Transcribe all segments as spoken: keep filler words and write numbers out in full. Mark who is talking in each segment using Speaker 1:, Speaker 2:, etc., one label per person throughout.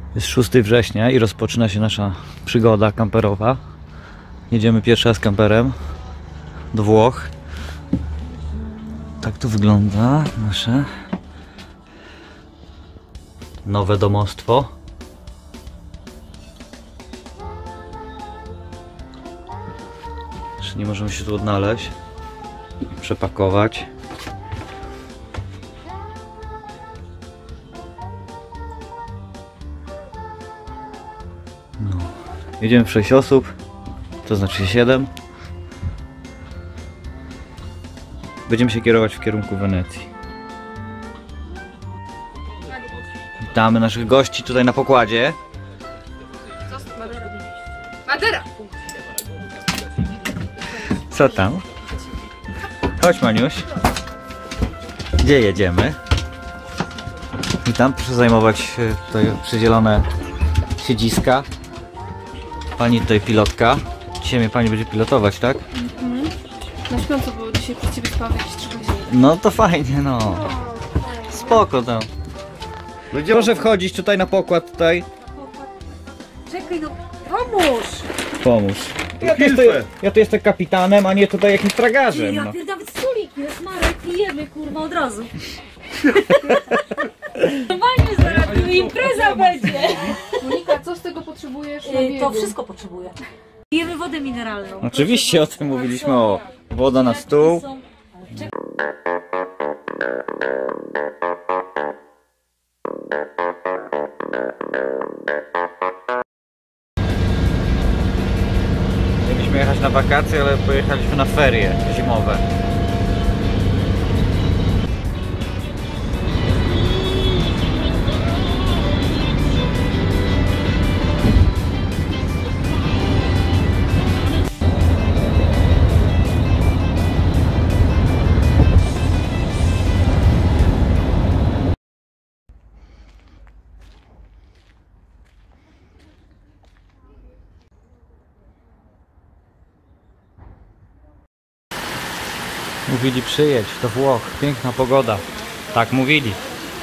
Speaker 1: Jest szóstego września i rozpoczyna się nasza przygoda kamperowa. Jedziemy pierwszy raz kamperem do Włoch. Tak to wygląda nasze nowe domostwo. Jeszcze nie możemy się tu odnaleźć, przepakować. No. Jedziemy w sześć osób, to znaczy siedem. Będziemy się kierować w kierunku Wenecji. Witamy naszych gości tutaj na pokładzie.
Speaker 2: Madera!
Speaker 1: Co tam? Chodź, Maniuś. Gdzie jedziemy? Witam, proszę zajmować się tutaj przydzielone siedziska. Pani tutaj pilotka. Dzisiaj mnie pani będzie pilotować, tak?
Speaker 2: Mhm. Na śpiąco, bo dzisiaj przez ciebie spała jakieś trzy godziny.
Speaker 1: No to fajnie, no. Spoko tam. Proszę wchodzić tutaj na pokład tutaj.
Speaker 2: Czekaj, no pomóż!
Speaker 1: Pomóż. Ja tu, jestem, ja tu jestem kapitanem, a nie tutaj jakimś tragarzem.
Speaker 3: Ja
Speaker 1: No.
Speaker 3: pierd... nawet stolik jest, Marek, pijemy kurwa od razu. Normalnie zaraz tu impreza będzie.
Speaker 2: Monika, co z tego potrzebujesz na
Speaker 3: Yy,
Speaker 2: biegu?
Speaker 3: to wszystko potrzebuję. Pijemy wodę mineralną.
Speaker 1: Oczywiście o tym mówiliśmy. O, woda na stół. Mieliśmy jechać na wakacje, ale pojechaliśmy na ferie zimowe. Mówili przyjedź do Włoch, piękna pogoda. Tak mówili.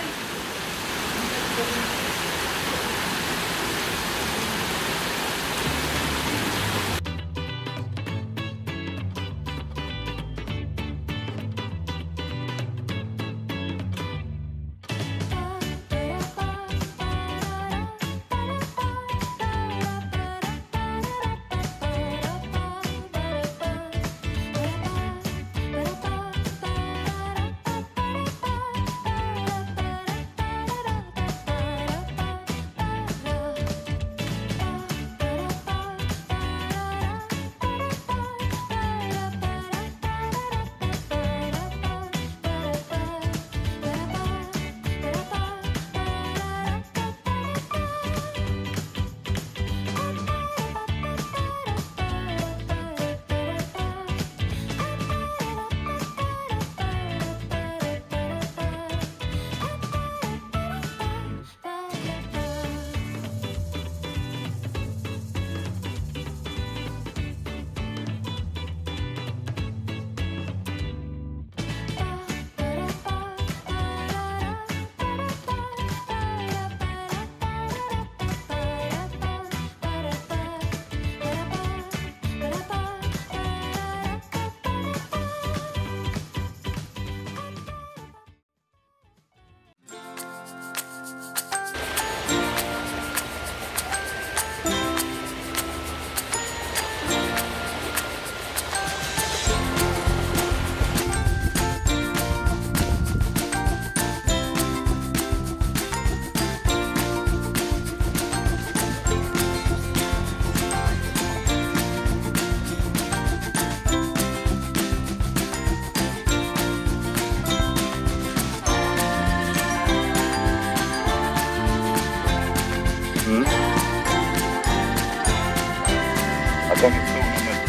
Speaker 1: A tam jest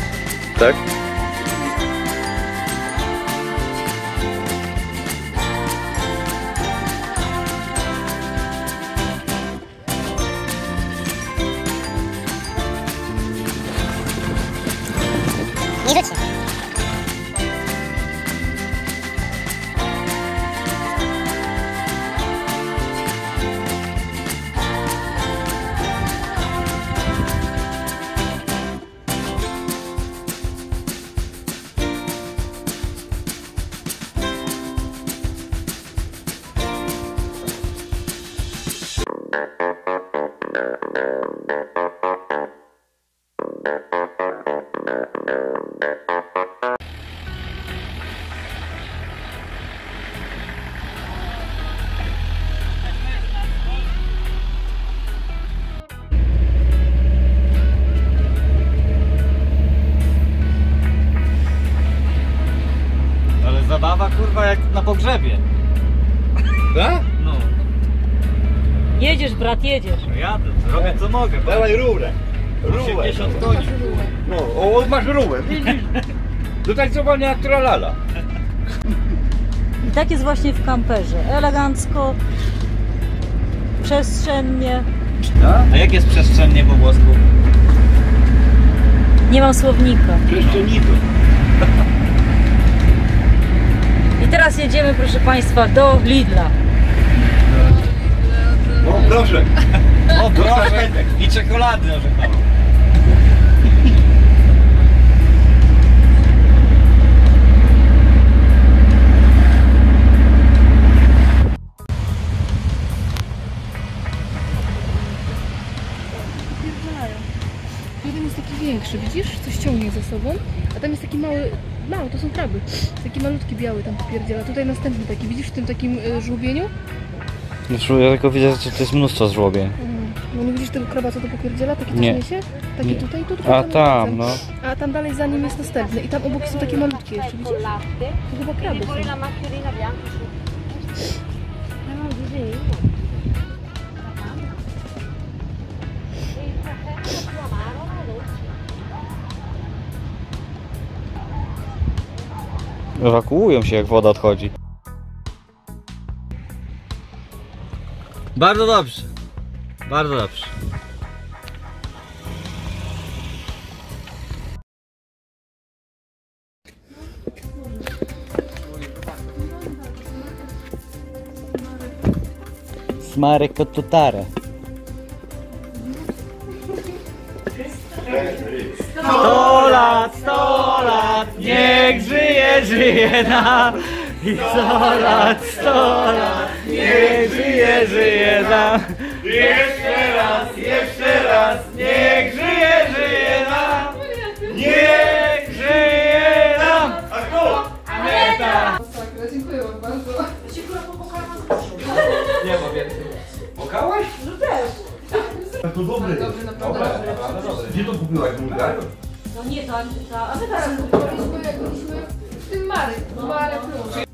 Speaker 1: to tak?
Speaker 4: Nie rzuci.
Speaker 1: na pogrzebie.
Speaker 4: Tak?
Speaker 1: No.
Speaker 3: Jedziesz, brat, jedziesz.
Speaker 1: No jadę, robię co mogę.
Speaker 4: Dawaj rurę. Rurę.
Speaker 1: osiemdziesiąt koni.
Speaker 4: No, o, masz rurę, widzisz? Do tańcowania jak tralala.
Speaker 3: I tak jest właśnie w kamperze. Elegancko, przestrzennie.
Speaker 1: A jak jest przestrzennie po włosku?
Speaker 3: Nie mam słownika.
Speaker 4: Przestrzenitu.
Speaker 3: I teraz jedziemy, proszę Państwa, do Lidla.
Speaker 4: O, proszę.
Speaker 1: O proszę, i czekolady orzechowe.
Speaker 2: Jeden jest taki większy, widzisz? Coś ciągnie za sobą, a tam jest taki mały, mały, to są kraby. Taki malutki biały tam popierdziela. Tutaj następny taki, widzisz w tym takim y, żłobieniu?
Speaker 1: Zresztą ja tylko widzę, że to jest mnóstwo żłobień.
Speaker 2: Mm. No nie widzisz tego kraba, co to popierdziela? Taki
Speaker 1: Nie.
Speaker 2: coś niesie? Taki
Speaker 1: Nie.
Speaker 2: tutaj, tu, tutaj.
Speaker 1: A tam, no.
Speaker 2: A tam dalej za nim jest następny i tam obok są takie malutkie jeszcze, widzisz? To chyba kraby są.
Speaker 1: Ewakuują się jak woda odchodzi. Bardzo dobrze. Bardzo dobrze. Smarek kotutare. Sto lat, sto lat, niech żyje, żyje nam. I sto lat, sto lat, niech żyje, żyje nam. Jeszcze raz, jeszcze raz, niech żyje, żyje nam. Niech żyje nam. Aneta!
Speaker 2: Dziękuję wam bardzo.
Speaker 1: Nie ma więcej.
Speaker 4: Pokałeś? No też. To dobry.
Speaker 2: Dobry, naprawdę.
Speaker 4: Dobra, dobra. Gdzie to kupiłaś? Bułgarią?
Speaker 3: No nie, ta, ta, a my teraz
Speaker 2: Byliśmy, jak byliśmy w tym Mary, Mary Plus.